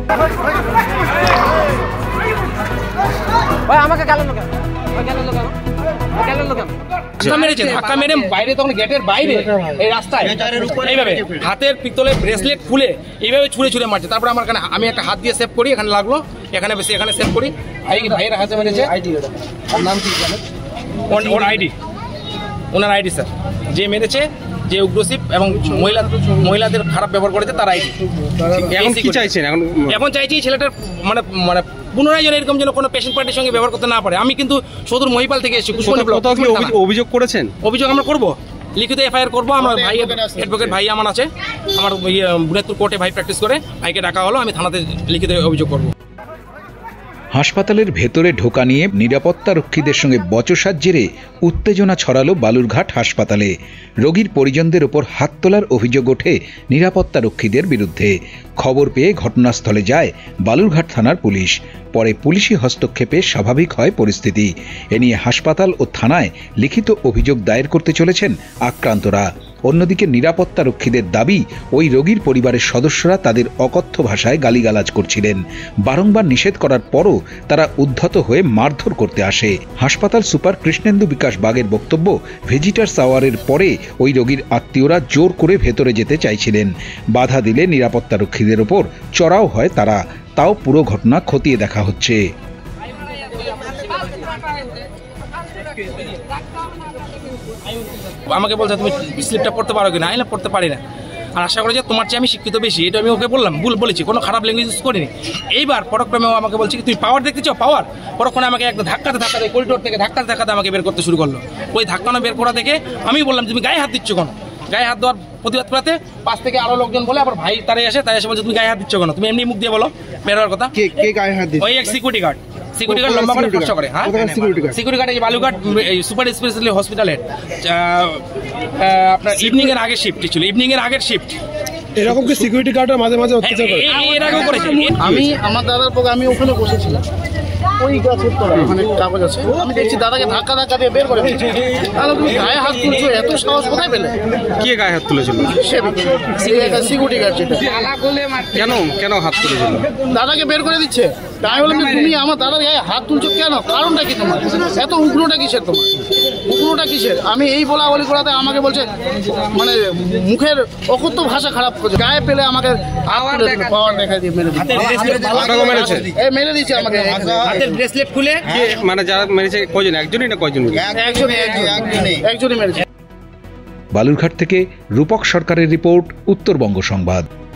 আমাকে ধাক্কা মেরে বাইরে, তখন গেটের বাইরে এই রাস্তায় এইভাবে হাতের পিতলের ব্রেসলেট খুলে এইভাবে ছুঁড়ে ছুঁড়ে মারছে। তারপরে আমার এখানে আমি একটা হাত দিয়ে সেভ করি, এখানে লাগলো, এখানে বেশি এখানে সেভ করি। ভাইয়ের হাতে মেরেছে। নাম কি ওর আইডি, ওনার আইডি স্যার, যে মেরেছে, যে উগ্রশিপ এবং মহিলাদের খারাপ ব্যবহার করেছে তার আইডি। এখন কি চাইছেন? এখন চাইছি ছেলেটার মানে মানে পুনরায় যেন এরকম যেন কোনো পেশেন্ট পার্টির সঙ্গে ব্যবহার করতে না পারে। আমি কিন্তু সদর মহিপাল থেকে এসেছি। অভিযোগ করেছেন? অভিযোগ আমরা করবো, লিখিত এফআইআর করবো। আমার ভাই অ্যাডভোকেট ভাই আমার আছে, আমার বুনেতপুর কোর্টে ভাই প্র্যাকটিস করে, ভাইকে ডাকা হলো, আমি থানাতে লিখিত অভিযোগ করবো। হাসপাতালের ভেতরে ঢোকা নিয়ে নিরাপত্তা রক্ষীদের সঙ্গে বচসার জেরে উত্তেজনা ছড়ালো বালুরঘাট হাসপাতালে। রোগীর পরিজনদের ওপর হাত তোলার অভিযোগ ওঠে নিরাপত্তা রক্ষীদের বিরুদ্ধে। খবর পেয়ে ঘটনাস্থলে যায় বালুরঘাট থানার পুলিশ। পরে পুলিশি হস্তক্ষেপে স্বাভাবিক হয় পরিস্থিতি। এ নিয়ে হাসপাতাল ও থানায় লিখিত অভিযোগ দায়ের করতে চলেছেন আক্রান্তরা। অন্যদিকে নিরাপত্তা রক্ষীদের দাবি, ওই রোগীর পরিবারের সদস্যরা তাদের অকথ্য ভাষায় গালিগালাজ করছিলেন। বারংবার নিষেধ করার পরও তারা উদ্ধত হয়ে মারধর করতে আসে। হাসপাতাল সুপার কৃষ্ণেন্দু বিকাশ বাগের বক্তব্য, ভিজিটার্স আওয়ারের পরে ওই রোগীর আত্মীয়রা জোর করে ভেতরে যেতে চাইছিলেন। বাধা দিলে নিরাপত্তা রক্ষীদের ওপর চড়াও হয় তারা। তাও পুরো ঘটনা খতিয়ে দেখা হচ্ছে। আমাকে বলছে তুমি স্লিপটা পড়তে পারো কিনা? আমি পড়তে পারি না, আর আশা করি যে তোমার চেয়ে আমি শিক্ষিত বেশি, এটা আমি ওকে বললাম, বলেছি, কোনো খারাপ ল্যাঙ্গুয়েজ ইউজ করিনি। এইবার পরক্রমে ও আমাকে বলছে কি তুমি পাওয়ার দেখতে চাও? পাওয়ার। পরক্ষণে আমাকে একটা ধাক্কাতে করিডোর থেকে ধাক্কাতে আমাকে বের করতে শুরু করলো। ওই ধাক্কানো বের করা দেখে আমি বললাম তুমি গায়ে হাত দিচ্ছ কেন? গায়ে হাত দেওয়ার প্রতিবাদ করাতে পাশ থেকে আরো লোকজন বলে, আবার ভাই তারা এসে বলছে তুমি গায়ে হাত দিচ্ছ কেন? তুমি এমনি মুখ দিয়ে বলো বের হওয়ার কথা। ওই এক সিকিউরিটি গার্ড লম্বা করে প্রশ্ন করে। হ্যাঁ, সিকিউরিটি গার্ড এই বালুরঘাট সুপার স্পেশালিটি হসপিটালের আপনার ইভিনিং এর আগের শিফট ছিল, এরকম কি সিকিউরিটি গার্ডের মাঝে মাঝে অত্যাচার করে? এর আগেও করেছে। আমি আমার দাদার পক্ষে আমি ওখানে বসেছিলাম, ওই গাছের তলায় ওখানে কাগজ আছে, আমি দেখছি দাদাকে ধাক্কা দিয়ে বের করে দিয়েছি। তাহলে তুমি গায়ে হাত তুলছো, এত সাহস কোথায় পেলে? কে গায়ে হাত তুলেছিল? Security guard. কেন হাত তুলেছিল? দাদাকে বের করে দিচ্ছে। তাই বললাম তুমি আমার দাদার গায়ে হাত তুলছো কেন? কারণটা কি তোমার? এত উগ্রটা কিসের তোমার? আমি এই বলি করাতে আমাকে বলছে মানে মুখের অকথ্য ভাষা খারাপ করছে। গায়ে পেলে আমাকে পাওয়ার দেখা দিয়ে মেরে দিচ্ছে আমাকে। ব্রেসলেট খুলে মানে যারা মেরেছে কয়জন? একজনই না কয়জন? একজনই মেরেছে। বালুরঘাট থেকে রূপক সরকারের রিপোর্ট, উত্তরবঙ্গ সংবাদ।